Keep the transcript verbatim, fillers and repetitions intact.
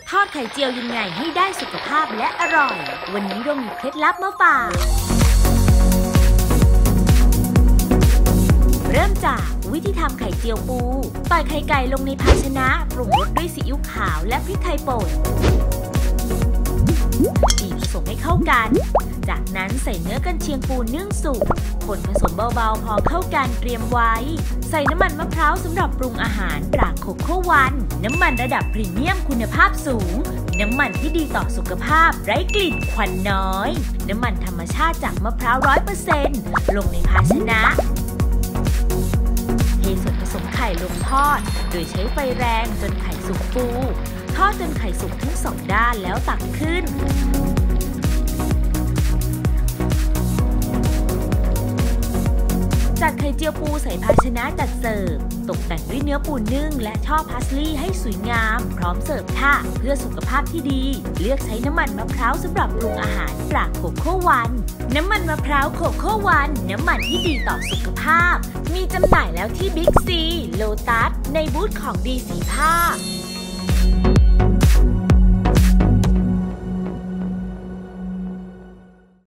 ทอดไข่เจียวยังไงให้ได้สุขภาพและอร่อยวันนี้เรามีเคล็ดลับมาฝากเริ่มจากวิธีทำไข่เจียวปูต่อยไข่ไก่ลงในภาชนะปรุงรสด้วยซีอิ๊วขาวและพริกไทยป่นบีบผสมให้เข้ากันจากนั้นใส่เนื้อกันเชียงปูนึ่งสุกคนผสมเบาๆพอเข้ากันเตรียมไว้ใส่น้ำมันมะพร้าวสำหรับปรุงอาหารตราโคโค่วันน้ำมันระดับพรีเมียมคุณภาพสูงน้ำมันที่ดีต่อสุขภาพไร้กลิ่นควันน้อยน้ำมันธรรมชาติจากมะพร้าว ร้อยเปอร์เซ็นต์ ลงในภาชนะเทส่วนผสมไข่ลงทอดโดยใช้ไฟแรงจนไข่สุกฟูทอดจนไข่สุกทั้งสองด้านแล้วตักขึ้นจัดไข่เจียวปูใส่ภาชนะจัดเสิร์ฟตกแต่งด้วยเนื้อปูนึ่งและช่อพาสลีย์ให้สวยงามพร้อมเสิร์ฟค่ะเพื่อสุขภาพที่ดีเลือกใช้น้ำมันมะพร้าวสำหรับปรุงอาหารตราโคโค่วันน้ำมันมะพร้าวโคโค่วันน้ำมันที่ดีต่อสุขภาพมีจำหน่ายแล้วที่บิ๊กซีโลตัสในบูธของดีสีภาค